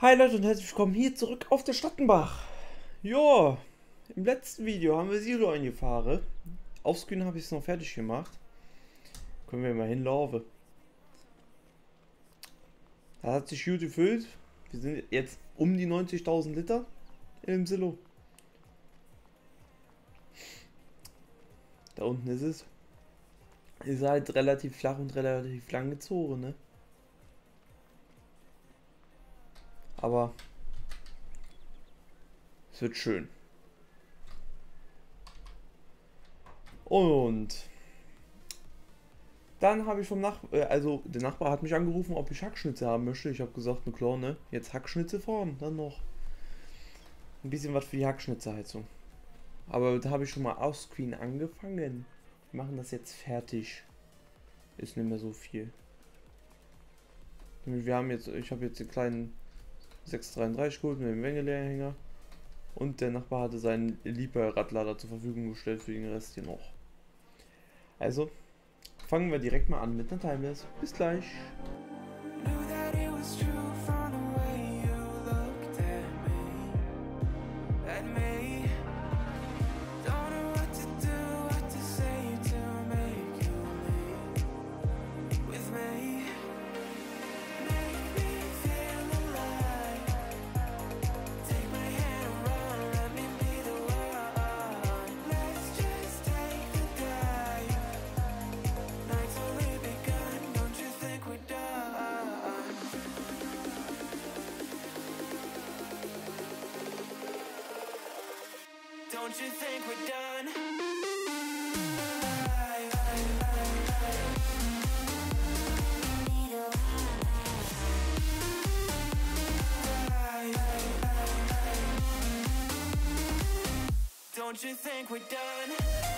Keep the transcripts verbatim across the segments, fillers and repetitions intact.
Hi Leute und herzlich willkommen hier zurück auf der Stadtenbach. Ja, im letzten Video haben wir Silo eingefahren. Offscreen habe ich es noch fertig gemacht. Können wir mal hinlaufen. Da hat sich gut gefüllt. Wir sind jetzt um die neunzigtausend Liter im Silo. Da unten ist es. Ist halt relativ flach und relativ lang gezogen, ne? Aber es wird schön. Und dann habe ich vom Nachbar, also der Nachbar hat mich angerufen, ob ich Hackschnitze haben möchte. Ich habe gesagt, na klar, ne? Jetzt Hackschnitze fahren, dann noch ein bisschen was für die Hackschnitzeheizung. Aber da habe ich schon mal Offscreen angefangen. Wir machen das jetzt fertig. Ist nicht mehr so viel. Wir haben jetzt, ich habe jetzt den kleinen sechs dreiunddreißig geholt mit dem Wengelehrhänger. Und der Nachbar hatte seinen Liebherr-Radlader zur Verfügung gestellt für den Rest hier noch. Also, fangen wir direkt mal an mit einer Timeless. Bis gleich. Don't you think we're done? Don't you think we're done?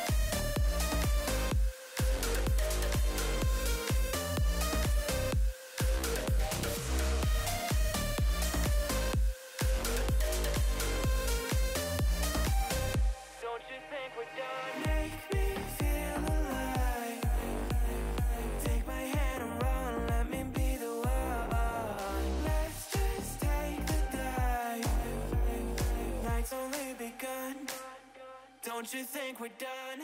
Don't you think we're done?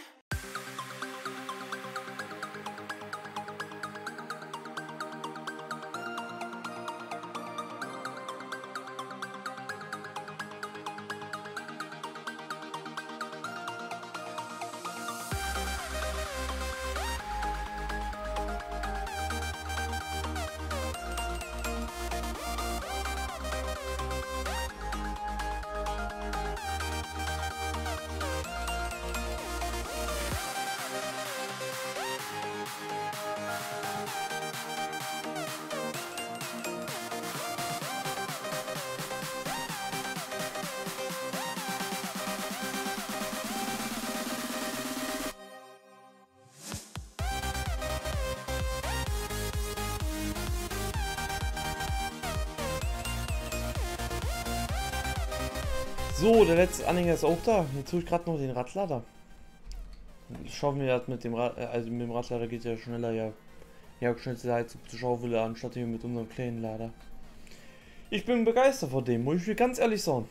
So, der letzte Anhänger ist auch da. Jetzt tue ich gerade noch den Radlader. Schaffen wir das mit dem Rad, also mit dem Radlader geht ja schneller, ja. Ja, schnellste Heizung zu Schaufeln anstatt hier mit unserem kleinen Lader. Ich bin begeistert von dem, muss ich ganz ehrlich sagen.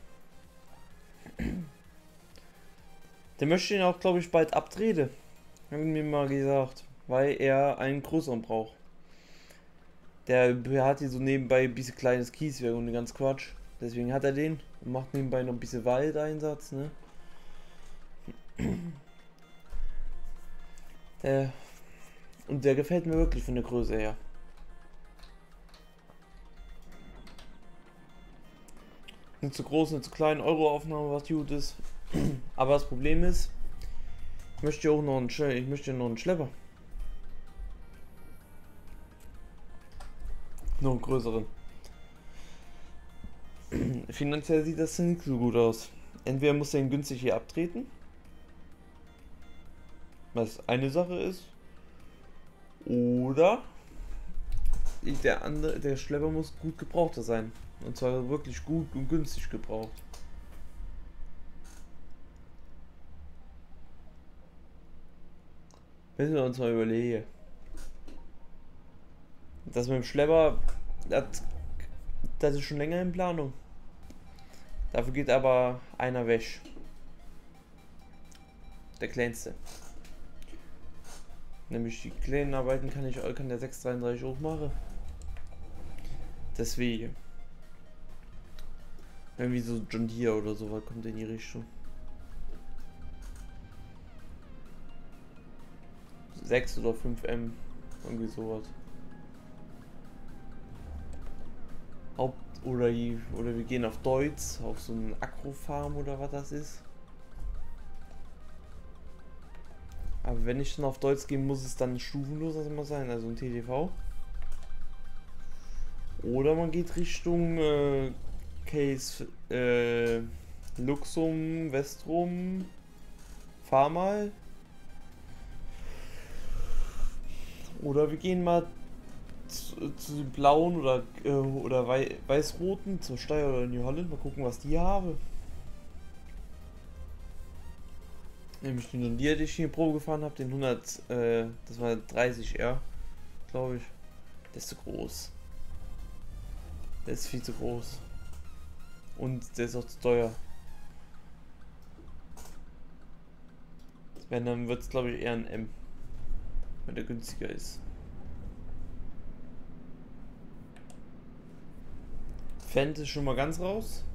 Der möchte ihn auch, glaube ich, bald abtreten. Haben mir mal gesagt, weil er einen größeren braucht. Der hat hier so nebenbei ein bisschen kleines Kieswerk und ganz Quatsch. Deswegen hat er den und macht nebenbei noch ein bisschen Waldeinsatz, ne? Der, und der gefällt mir wirklich von der Größe her. Nicht zu groß, nicht zu klein, Euro-Aufnahme, was gut ist. Aber das Problem ist, ich möchte auch noch einen, ich möchte noch einen Schlepper. Noch einen größeren. Finanziell sieht das nicht so gut aus. Entweder muss er ihn günstig hier abtreten, was eine Sache ist, oder der andere, der Schlepper muss gut gebrauchter sein. Und zwar wirklich gut und günstig gebraucht. Müssen wir uns mal überlegen. Das mit dem Schlepper, das, das ist schon länger in Planung. Dafür geht aber einer weg. Der kleinste. Nämlich die kleinen Arbeiten kann ich kann der sechs dreiunddreißig auch machen. Deswegen. Irgendwie so John Deere oder so, was kommt in die Richtung. sechs oder fünf M. Irgendwie sowas. Haupt oder, oder wir gehen auf Deutz, auf so einen Agrofarm oder was das ist. Aber wenn ich dann auf Deutsch gehe, muss es dann stufenlos immer sein, also ein T T V. Oder man geht Richtung äh, Case äh, Luxum, Vestrum, Farmal. Oder wir gehen mal zu, zu den blauen oder, äh, oder wei weiß-roten, zur Steyr oder New Holland. Mal gucken, was die haben. Nämlich den John Deere, den ich hier Probe gefahren habe, den hundert, äh, das war dreißig R, glaube ich. Der ist zu groß. Der ist viel zu groß. Und der ist auch zu teuer. Wenn, dann wird es, glaube ich, eher ein M. Wenn der günstiger ist. Fendt ist schon mal ganz raus.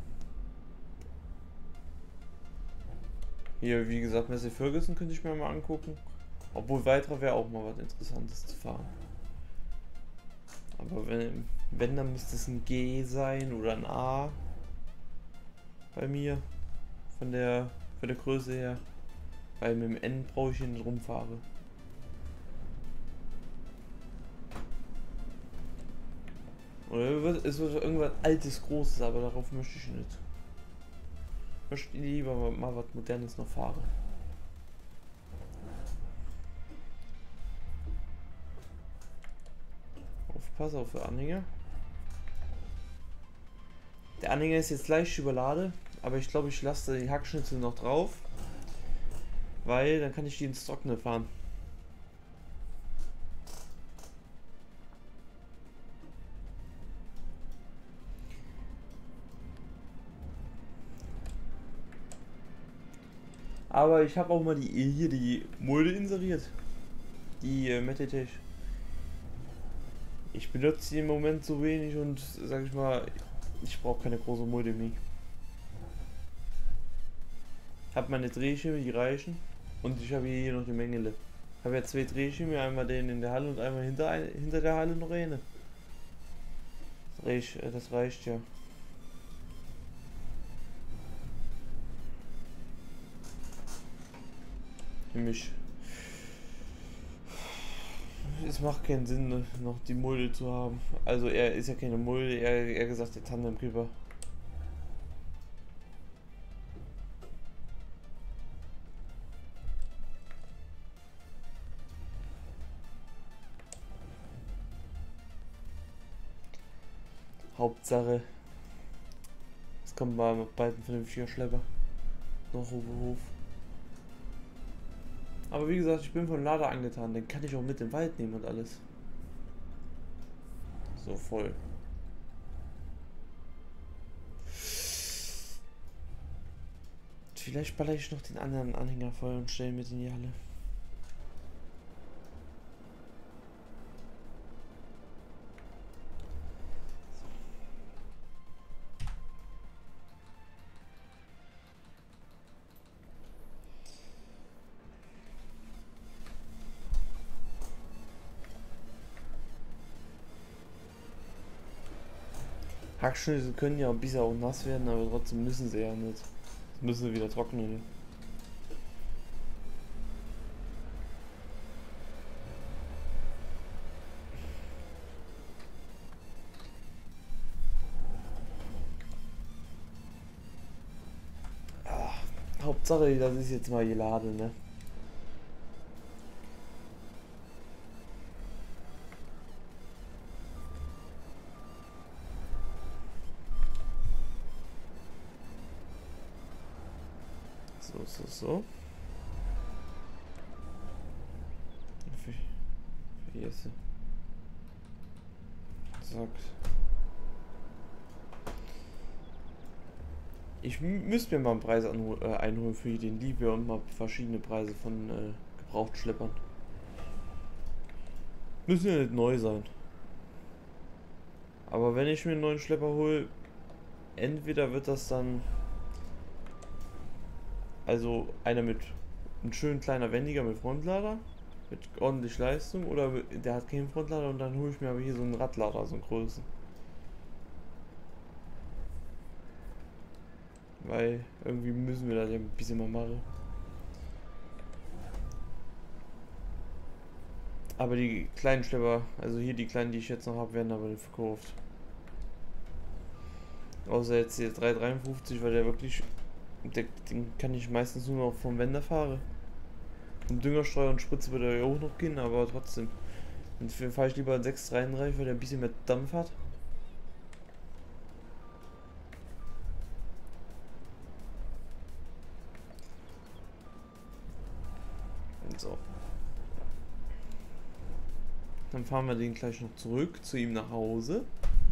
Hier, wie gesagt, Massey Ferguson könnte ich mir mal angucken. Obwohl weiterer wäre auch mal was Interessantes zu fahren. Aber wenn, wenn dann müsste es ein G sein oder ein A. Bei mir. Von der, von der Größe her. Weil mit dem N brauche ich hier nicht rumfahre. Oder es wird irgendwas altes, großes, aber darauf möchte ich nicht. Ich möchte lieber mal, mal was Modernes noch fahren. Aufpass auf den Anhänger. Der Anhänger ist jetzt leicht überladen, aber ich glaube, ich lasse die Hackschnitzel noch drauf, weil dann kann ich die ins Trockene fahren. Aber ich habe auch mal die hier die Mulde inseriert. Die äh, Metatech. Ich benutze die im Moment so wenig und sag ich mal, ich brauche keine große Mulde mehr. Ich habe meine Drehschirme, die reichen. Und ich habe hier noch die Mängele. Ich habe ja zwei Drehschirme, einmal den in der Halle und einmal hinter, hinter der Halle noch eine. Das reicht, das reicht ja. Nämlich, es macht keinen Sinn, noch die Mulde zu haben. Also er ist ja keine Mulde, er, er gesagt der Tandemkipper. Hauptsache, es kommt mal bald ein vernünftiger Schlepper. Noch Hof. Aber wie gesagt, ich bin von Lader angetan, den kann ich auch mit in den Wald nehmen und alles. So voll. Vielleicht baller ich noch den anderen Anhänger voll und stelle mit in die Halle. Hackschnitzel können ja ein bisschen auch nass werden, aber trotzdem müssen sie ja nicht. Müssen sie wieder trocknen. Ah, Hauptsache, das ist jetzt mal geladen, ne? So, so, so. Vergesse. Zack. Ich müsste mir mal einen Preis anhol äh, einholen für den Liebherr und mal verschiedene Preise von äh, Gebrauchtschleppern. Müssen ja nicht neu sein. Aber wenn ich mir einen neuen Schlepper hole, entweder wird das dann also einer mit ein schön kleiner Wendiger mit Frontlader, mit ordentlich Leistung, oder der hat keinen Frontlader und dann hole ich mir aber hier so einen Radlader, so einen großen. Weil irgendwie müssen wir das ja ein bisschen mal machen. Aber die kleinen Schlepper, also hier die kleinen, die ich jetzt noch habe, werden aber nicht verkauft. Außer jetzt der drei dreiundfünfzig, weil der wirklich, der, den kann ich meistens nur noch vom Wender fahren. Und Düngerstreuer und Spritze würde er ja auch noch gehen, aber trotzdem. Dann fahre ich lieber einen sechs dreiunddreißig, weil der ein bisschen mehr Dampf hat. Und so. Dann fahren wir den gleich noch zurück zu ihm nach Hause.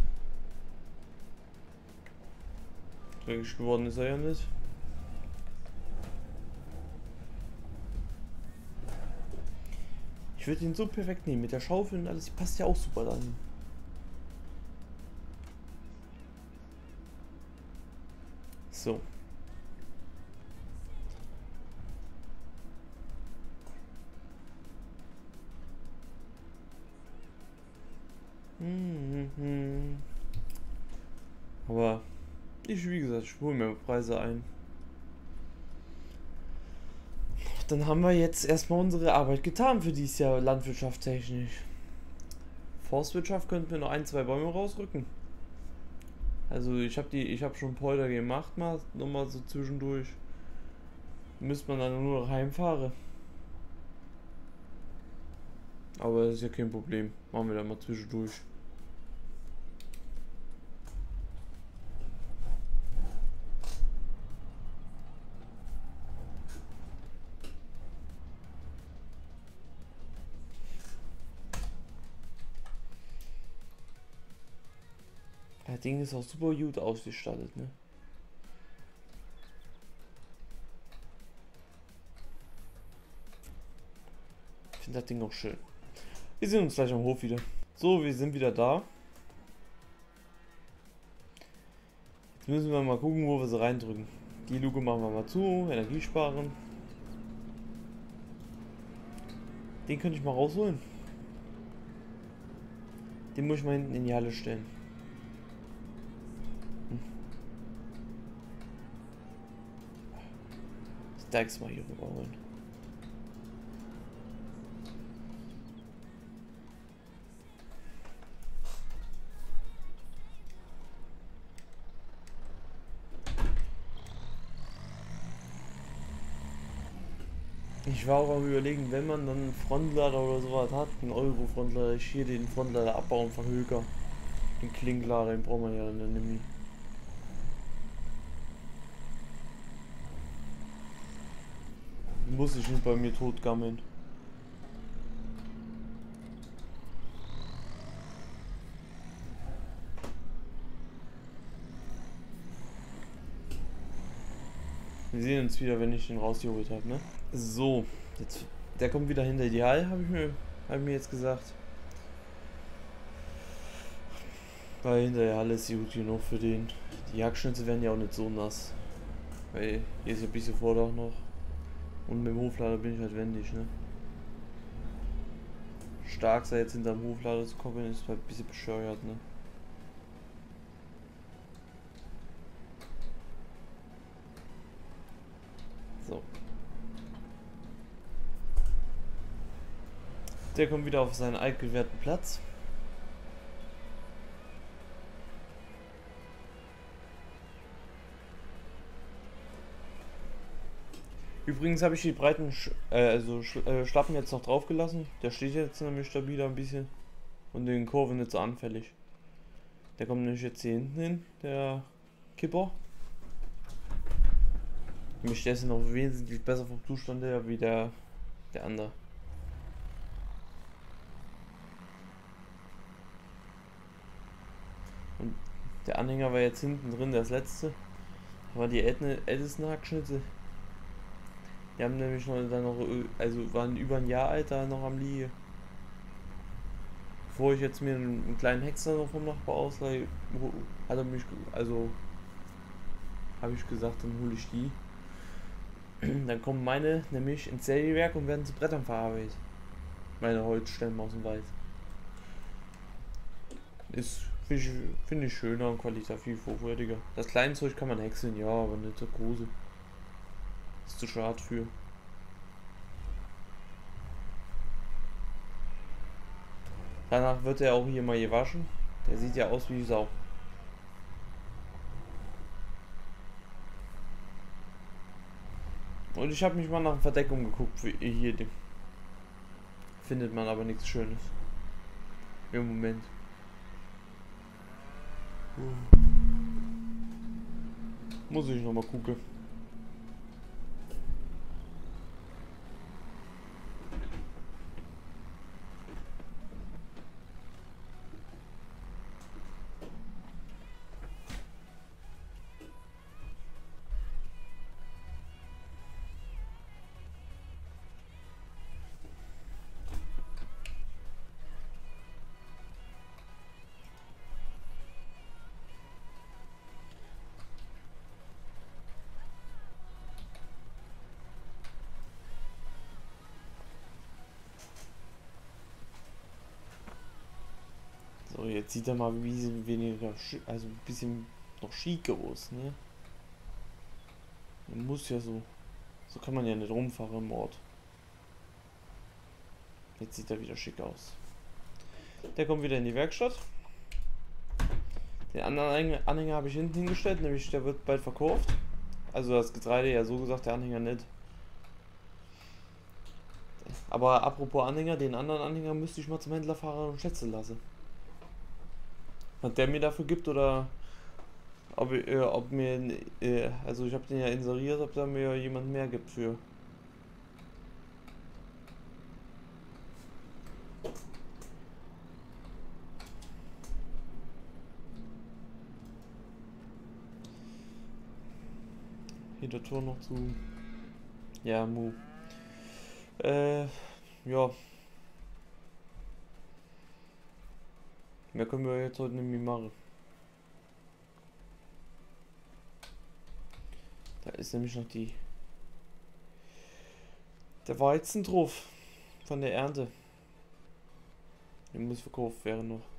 Dreckig geworden ist er ja nicht. Ich würde ihn so perfekt nehmen mit der Schaufel und alles. Die passt ja auch super dann. So. Mhm. Aber ich, wie gesagt, ich hole mir Preise ein. Dann haben wir jetzt erstmal unsere Arbeit getan für dieses Jahr landwirtschaftstechnisch. Forstwirtschaft könnten wir noch ein, zwei Bäume rausrücken. Also ich habe die, ich habe schon Polder gemacht, mal nochmal so zwischendurch. Müsste man dann nur noch heimfahren. Aber das ist ja kein Problem. Machen wir dann mal zwischendurch. Das Ding ist auch super gut ausgestattet, ne? Ich finde das Ding auch schön. Wir sehen uns gleich am Hof wieder. So, wir sind wieder da. Jetzt müssen wir mal gucken, wo wir sie reindrücken. Die Luke machen wir mal zu, Energie sparen. Den könnte ich mal rausholen. Den muss ich mal hinten in die Halle stellen. Hm. Die Dykes mal hier rüberholen. Ich war auch am überlegen, wenn man dann einen Frontlader oder sowas hat, einen Euro-Frontlader, ich hier den Frontlader abbauen von Höker. Den Klinklader, den brauchen wir ja dann nämlich. Muss ich nicht bei mir tot gammeln. Wir sehen uns wieder, wenn ich den rausgeholt habe, ne? So, jetzt, der kommt wieder hinter die Halle, habe ich mir, hab ich mir jetzt gesagt. Weil hinter der Halle ist sie gut genug für den. Die Jagdschnitze werden ja auch nicht so nass. Weil hier ist ja ein bisschen Vordach noch. Und mit dem Hoflader bin ich halt wendig, ne? Stark sei jetzt hinterm Hoflader zu koppeln, ist halt ein bisschen bescheuert, ne? So. Der kommt wieder auf seinen altgewährten Platz. Übrigens habe ich die breiten Sch äh, also Sch äh, Schlappen jetzt noch drauf gelassen. Der steht jetzt nämlich stabiler ein bisschen. Und den Kurven nicht so anfällig. Der kommt nämlich jetzt hier hinten hin, der Kipper. Nämlich der ist noch wesentlich besser vom Zustand her wie der, der andere. Und der Anhänger war jetzt hinten drin, das letzte. Aber die älten- ältesten Hackschnitte, die haben nämlich noch dann noch, äh, also waren über ein Jahr alt da noch am Liege. Bevor ich jetzt mir einen, einen kleinen Hexer noch vom Nachbar ausleihe, wo- hat er mich, ge- also habe ich gesagt, dann hole ich die. Dann kommen meine nämlich ins Sägewerk und werden zu Brettern verarbeitet. Meine Holzstämme aus dem Wald. Ist, finde ich, find ich schöner und qualitativ hochwertiger. Das kleine Zeug kann man häckseln, ja, aber nicht das große. Ist zu schade für. Danach wird er auch hier mal gewaschen. Der sieht ja aus wie Sau. Und ich habe mich mal nach Verdeckung geguckt für hier. Findet man aber nichts Schönes. Im Moment. Muss ich nochmal gucken. So, jetzt sieht er mal ein bisschen weniger, schi- also ein bisschen noch schicker aus, ne? Man muss ja so. So kann man ja nicht rumfahren im Ort. Jetzt sieht er wieder schick aus. Der kommt wieder in die Werkstatt. Den anderen Anhänger, Anhänger habe ich hinten hingestellt, nämlich der wird bald verkauft. Also das Getreide, ja so gesagt, der Anhänger nicht. Aber apropos Anhänger, den anderen Anhänger müsste ich mal zum Händler fahren und schätzen lassen. Was der mir dafür gibt oder ob, äh, ob mir, äh, also ich habe den ja inseriert, ob da mir jemand mehr gibt für. Hier der Tor noch zu. Ja, Mu. Äh, ja. Mehr können wir jetzt heute nicht mehr machen. Da ist nämlich noch die. Der Weizen drauf. Von der Ernte. Der muss verkauft werden noch.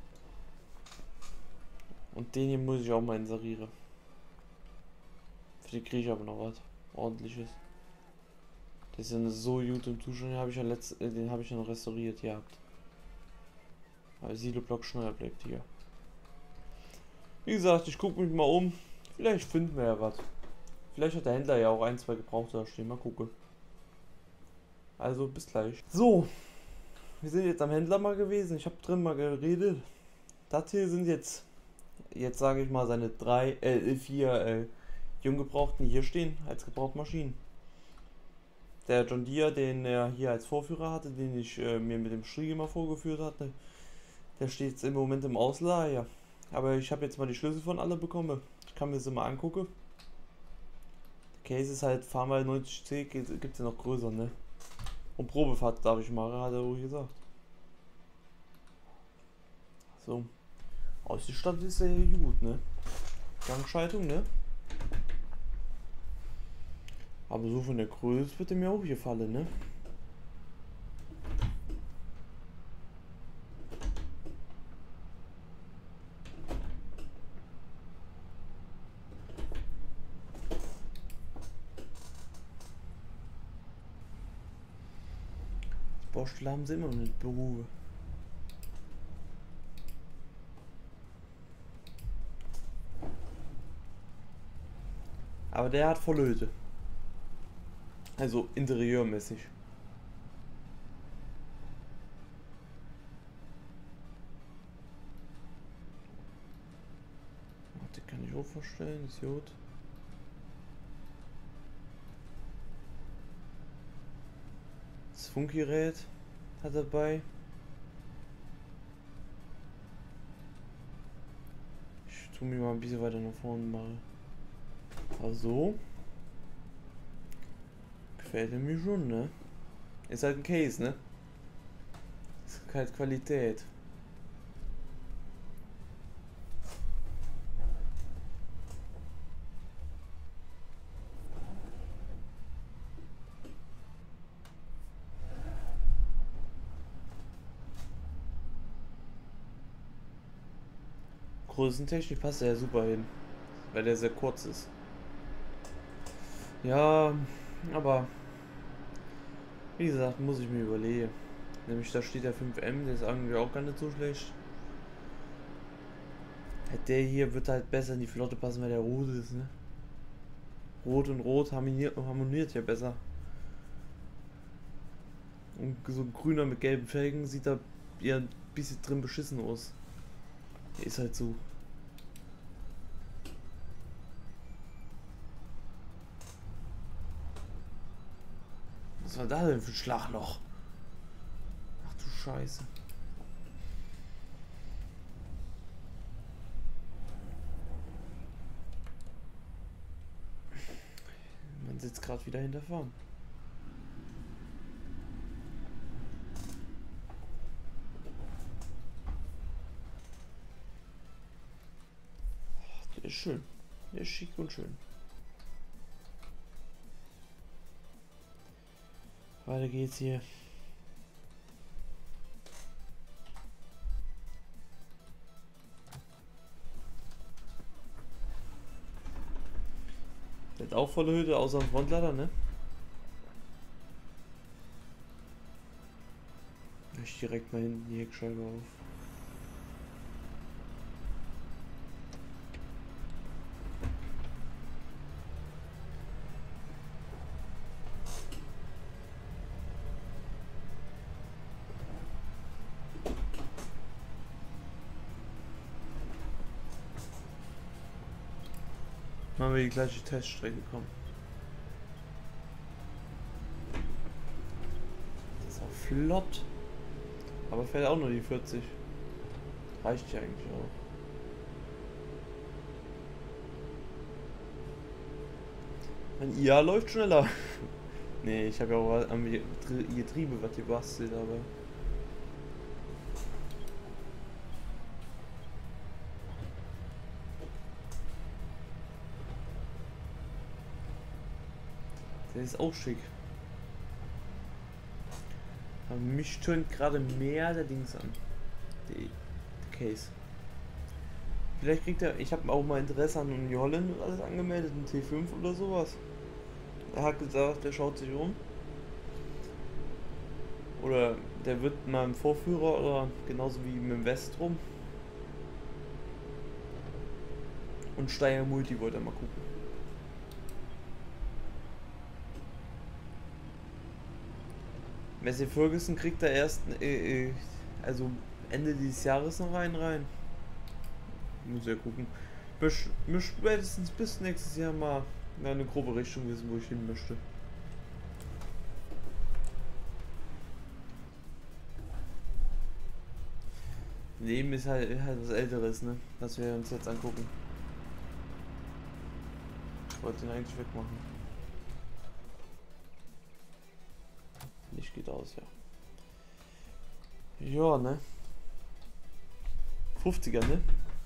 Und den hier muss ich auch mal inserieren. Für die kriege ich aber noch was. Ordentliches. Der ist ja so gut im Zustand, den habe ich ja letzt, äh, den habe ich ja noch restauriert gehabt. Aber Siloblock Schneider bleibt hier. Wie gesagt, ich gucke mich mal um. Vielleicht finden wir ja was. Vielleicht hat der Händler ja auch ein, zwei gebraucht da stehen. Mal gucken. Also bis gleich. So, wir sind jetzt am Händler mal gewesen. Ich habe drin mal geredet. Das hier sind jetzt, jetzt sage ich mal, seine drei, äh, vier äh, Junggebrauchten, die hier stehen als Gebrauchtmaschinen. Der John Deere, den er hier als Vorführer hatte, den ich äh, mir mit dem Striege mal vorgeführt hatte, der steht jetzt im Moment im Ausleihe. Aber ich habe jetzt mal die Schlüssel von alle bekommen. Ich kann mir sie mal angucken. Der Case ist halt Farmer neunzig C, gibt es ja noch größer, ne? Und Probefahrt darf ich machen, hat er ruhig gesagt. So. Ausgestattet ist er gut, ne? Gangschaltung, ne? Aber so von der Größe wird er mir auch gefallen, ne? Die Baustelle haben sie immer noch nicht beruhe. Aber der hat voll Löte. Also interieurmäßig. Den kann ich auch vorstellen, ist gut. Das Funkgerät hat er dabei. Ich tue mich mal ein bisschen weiter nach vorne machen. Also. Gefällt mir schon, ne? Ist halt ein Case, ne? Ist halt Qualität. Größentechnisch passt er ja super hin, weil der sehr kurz ist. Ja, aber wie gesagt, muss ich mir überlegen. Nämlich da steht der fünf M, der ist irgendwie auch gar nicht so schlecht. Der hier wird halt besser in die Flotte passen, weil der rot ist, ne? Rot und Rot harmoniert, harmoniert ja besser. Und so ein grüner mit gelben Felgen sieht da eher ein bisschen drin beschissen aus. Ist halt so. Was war da denn für ein Schlagloch? Ach du Scheiße. Man sitzt gerade wieder hinter vorn. Der ist schön. Der ist schick und schön. Weiter geht's hier. Der hat auch volle Hütte, außer am Frontlader, ne? Ich direkt mal hinten die Heckscheibe auf. Machen wir die gleiche Teststrecke, komm. Das ist auch flott. Aber fährt auch nur die vierzig. Reicht ja eigentlich auch. Mein I A läuft schneller. Nee, ich habe ja auch am Getriebe was gebastelt, aber. Der ist auch schick. Aber mich tönt gerade mehr der Dings an. Die, der Case. Vielleicht kriegt er. Ich habe auch mal Interesse an New Holland und alles angemeldet, ein T fünf oder sowas. Er hat gesagt, der schaut sich um. Oder der wird mal im Vorführer oder genauso wie mit dem Westrum. Und Steyr Multi wollte er mal gucken. Messi Ferguson kriegt er erst äh, äh, also Ende dieses Jahres noch rein rein. Muss ja gucken. Ich muss spätestens bis nächstes Jahr mal eine grobe Richtung wissen, wo ich hin möchte. Leben ist halt, halt was Älteres, ne? Was wir uns jetzt angucken. Ich wollte ihn eigentlich wegmachen. Licht geht aus, ja. Ja, ne? fünfziger, ne?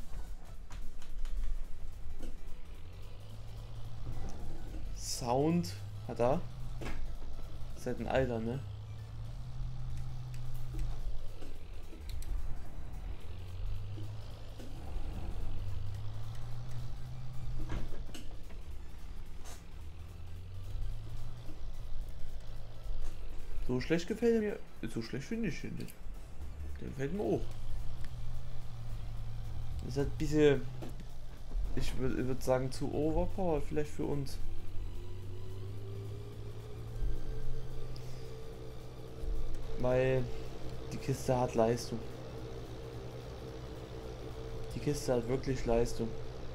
Sound hat er. Ist halt ein Alter, ne? So schlecht gefällt er mir. So schlecht finde ich ihn nicht. Der gefällt mir auch. Ist halt ein bisschen. Ich würde würd sagen zu overpowered vielleicht für uns. Weil die Kiste hat Leistung. Die Kiste hat wirklich Leistung.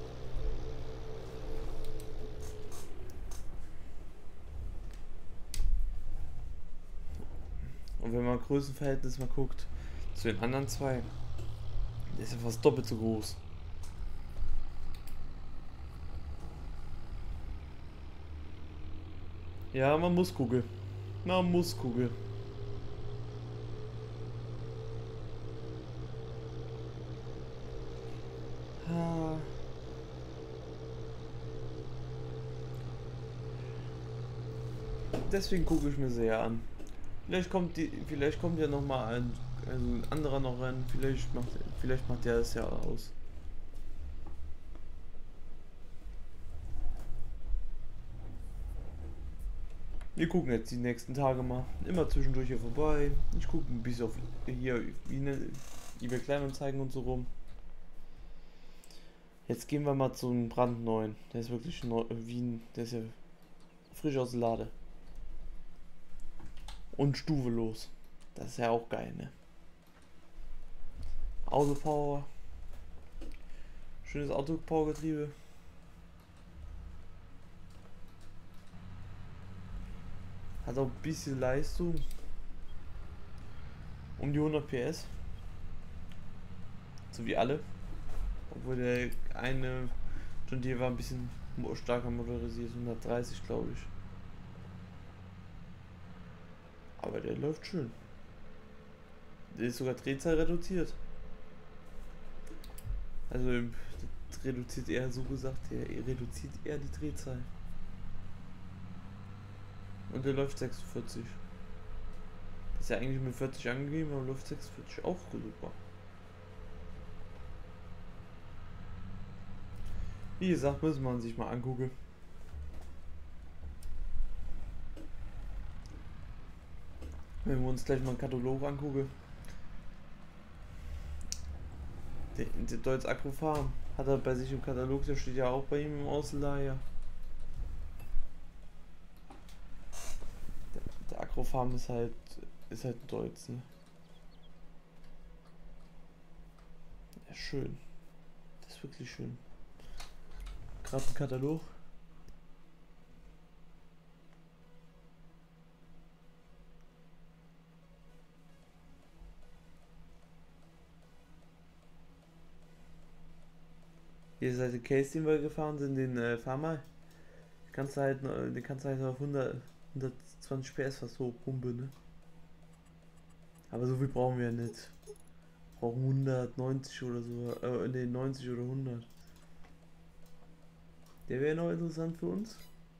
Und wenn man Größenverhältnis mal guckt zu den anderen zwei, der ist ja fast doppelt so groß. Ja, man muss Kugel. Man muss Kugel. Ha. Deswegen gucke ich mir sehr an. Vielleicht kommt die, vielleicht kommt ja noch mal ein, also ein anderer noch rein. Vielleicht macht, vielleicht macht der das ja aus. Wir gucken jetzt die nächsten Tage mal. Immer zwischendurch hier vorbei. Ich gucke ein bisschen auf hier wie ne, eBay Kleinanzeigen und so rum. Jetzt gehen wir mal zum brandneuen. Der ist wirklich neu, wie ein, der ist ja frisch aus der Lade. Und stufellos. Das ist ja auch geil, ne? Autopower. Schönes Autopower-Getriebe. Hat auch ein bisschen Leistung. Um die hundert P S. So wie alle. Obwohl der eine John Deere war ein bisschen stärker motorisiert. hundertdreißig, glaube ich. Aber der läuft schön. Der ist sogar Drehzahl reduziert. Also das reduziert eher so gesagt, der reduziert eher die Drehzahl. Und der läuft sechsundvierzig. Das ist ja eigentlich mit vierzig angegeben, aber läuft sechsundvierzig auch super. Wie gesagt, muss man sich mal angucken. Wenn wir uns gleich mal einen Katalog angucken. Der, der Deutz Agrofarm hat er bei sich im Katalog, der steht ja auch bei ihm im Außenlager. Der, der Agrofarm ist halt ist halt ein Deutz, ne? Ja, schön. Das ist wirklich schön. Gerade ein Katalog. Hier ist halt der Case, den wir gefahren sind, den äh, Farmer. Den kannst du halt, den kannst du halt auf hundert, hundertzwanzig P S fast hochpumpen, ne? Aber so viel brauchen wir ja nicht. Wir brauchen hundertneunzig oder so, äh, ne, neunzig oder hundert. Der wäre noch interessant für uns.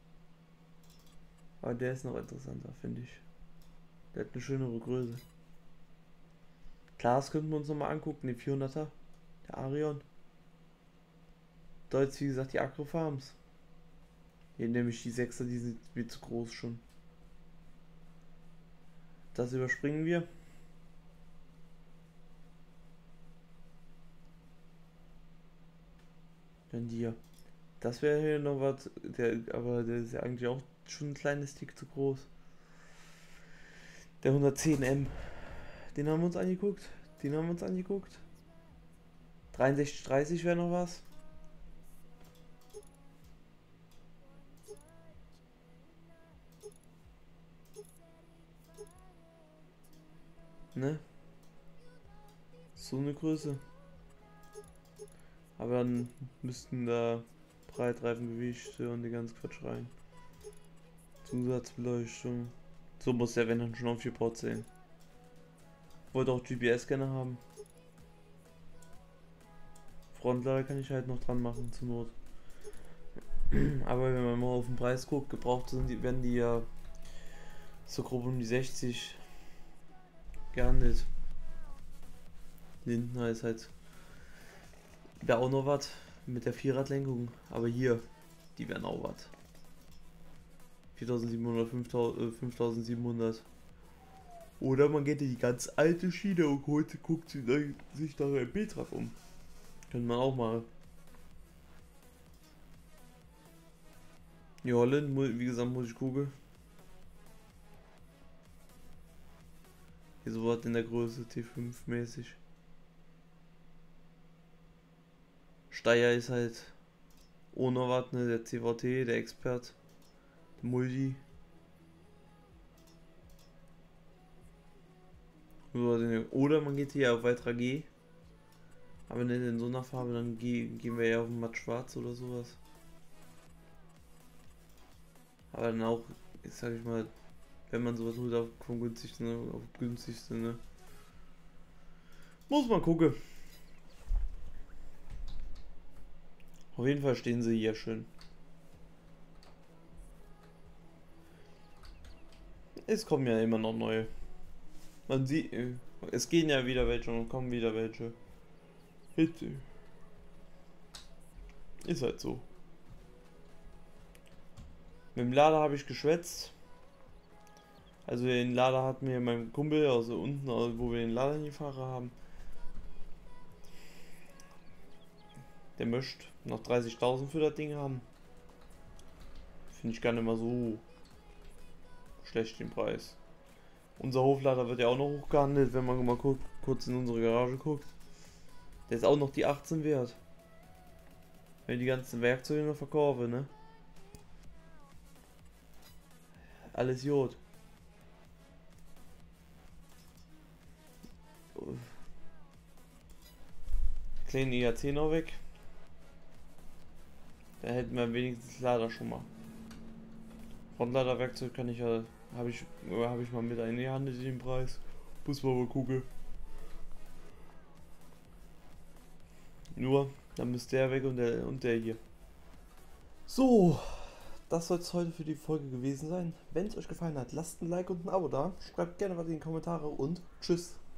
Aber der ist noch interessanter, finde ich. Der hat eine schönere Größe. Klar, das könnten wir uns nochmal angucken, den vierhunderter. Der Arion. Da jetzt wie gesagt die Agrofarms. Hier nämlich die sechser, die sind mir zu groß schon. Das überspringen wir. Dann die hier. Das wäre hier noch was, der, aber der ist ja eigentlich auch schon ein kleines Tick zu groß. Der hundertzehn M. Den haben wir uns angeguckt. Den haben wir uns angeguckt. dreiundsechzig dreißig wäre noch was. Ne? So eine Größe. Aber dann müssten da Breitreifengewichte und die ganze Quatsch rein. Zusatzbeleuchtung. So muss der wenn dann schon auf vier zählen. Wollte auch G P S-Scanner haben. Frontlader kann ich halt noch dran machen zur Not. Aber wenn man mal auf den Preis guckt, gebraucht sind die, werden die ja so grob um die sechzig gehandelt. Lindner ist halt wäre auch noch was mit der Vierradlenkung, aber hier, die wären auch was. viertausendsiebenhundert, fünftausendsiebenhundert. Oder man geht in die ganz alte Schiene und holt, guckt sich da ein Betrag um. Könnte man auch mal. Die Holland, wie gesagt, muss ich gucken. Hier so was in der Größe T fünf mäßig. Steyr ist halt ohne was, ne? Der C V T, der Expert, der Multi. Oder man geht hier auf Vitra G. Aber nicht in so einer Farbe, dann gehen wir ja auf matt schwarz oder sowas. Aber dann auch ist, sag ich mal, wenn man sowas holt, auf vom günstigsten, ne, auf günstigste, ne? Muss man gucken. Auf jeden Fall stehen sie hier schön. Es kommen ja immer noch neue. Man sieht, es gehen ja wieder welche und kommen wieder welche. Bitte. Ist halt so. Mit dem Lader habe ich geschwätzt. Also den Lader hat mir mein Kumpel, also unten, also wo wir den Lader hingefahren haben. Der möchte noch dreißigtausend für das Ding haben. Finde ich gar nicht mal so schlecht den Preis. Unser Hoflader wird ja auch noch hochgehandelt, wenn man mal guckt, kurz in unsere Garage guckt. Der ist auch noch die achtzehn wert. Wenn ich die ganzen Werkzeuge noch verkaufe, ne? Alles Jod. Kleinen E A C noch weg. Da hätten wir wenigstens Lader schon mal. Frontladerwerkzeug kann ich ja, habe ich, habe ich mal mit eingehandelt in den Preis. Muss man mal gucken. Nur, dann müsste der weg und der und der hier. So, das soll es heute für die Folge gewesen sein. Wenn es euch gefallen hat, lasst ein Like und ein Abo da. Schreibt gerne was in die Kommentare und tschüss.